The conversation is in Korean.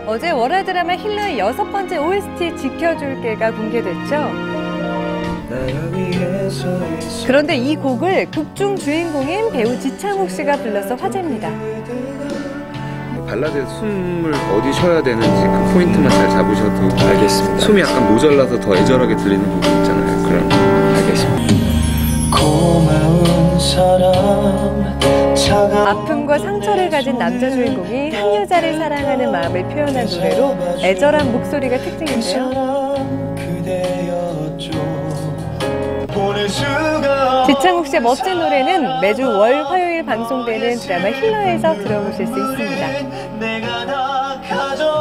어제 월화 드라마 힐러의 6번째 OST 지켜줄게가 공개됐죠. 그런데 이 곡을 극중 주인공인 배우 지창욱 씨가 불러서 화제입니다. 발라드에 숨을 어디 쉬어야 되는지 그 포인트만 잘 잡으셔도 알겠습니다. 숨이 약간 모자라서 더 애절하게 들리는 부분 있잖아요. 그럼 알겠습니다. 고마운 사람 아픔과 상처를 가진 남자 주인공이 한 여자를 사랑하는 마음을 표현한 노래로 애절한 목소리가 특징인데요. 지창욱 씨의 멋진 노래는 매주 월, 화요일 방송되는 드라마 힐러에서 들어보실 수 있습니다.